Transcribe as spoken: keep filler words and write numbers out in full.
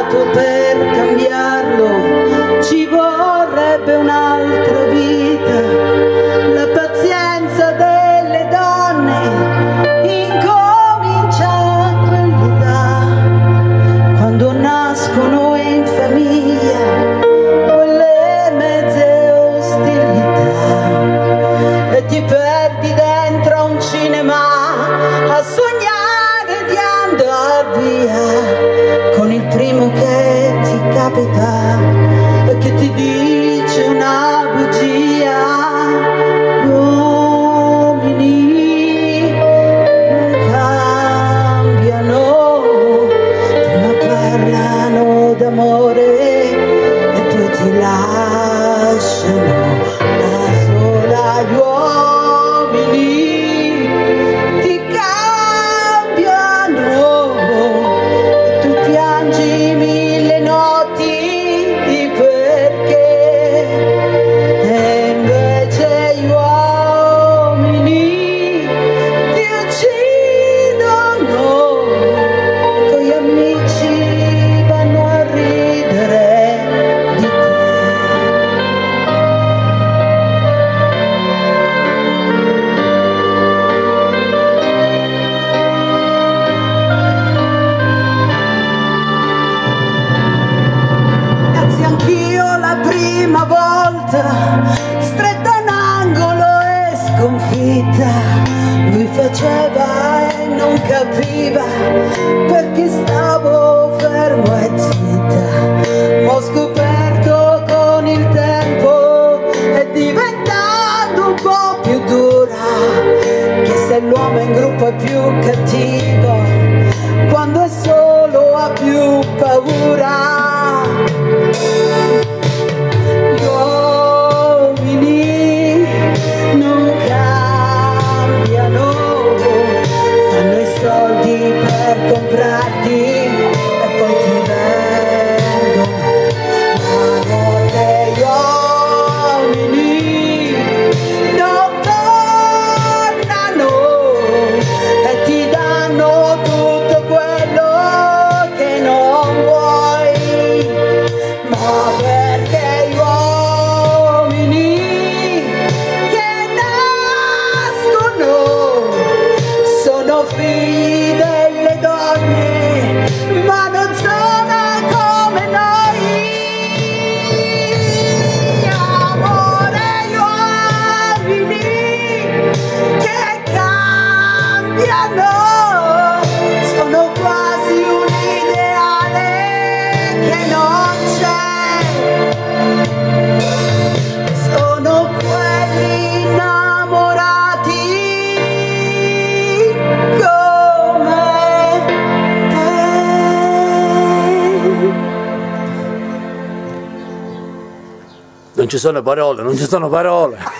sbagliato per cambiarlo, ci vorrebbe un'altra vita. La pazienza delle donne incomincia a quell'età, quando nascono in famiglia quelle mezze ostilità, e ti perdi dentro un cinema a sognare di andar via con il primo che ti capita e che ti dice una bugia. Gli uomini non cambiano, prima parlano d'amore e poi ti lasciano da sola. Gli uomini ti cambiano e tu piangi mille notti di perché, e invece gli uomini ti uccidono, con gli amici vanno a ridere di te. Ragazzi, anch'io la prima volta, stretta in angolo e sconfitta, lui faceva e non capiva perché stavo fermo e zitta. Ma ho scoperto con il tempo e diventando un po' più dura che se l'uomo in gruppo è più cattivo quando è solo ha più paura. Gli uomini non cambiano, fanno i soldi per comprarti e poi ti vendono. Ma notte gli uomini non tornano e ti danno tutto quello che non vuoi. Ma perché gli uomini che nascono sono figli delle donne, ma non sono come noi. Amore, gli uomini che cambiano sono quasi un ideale che non c'è. Sono quelli innamorati come te. Non ci sono parole, non ci sono parole.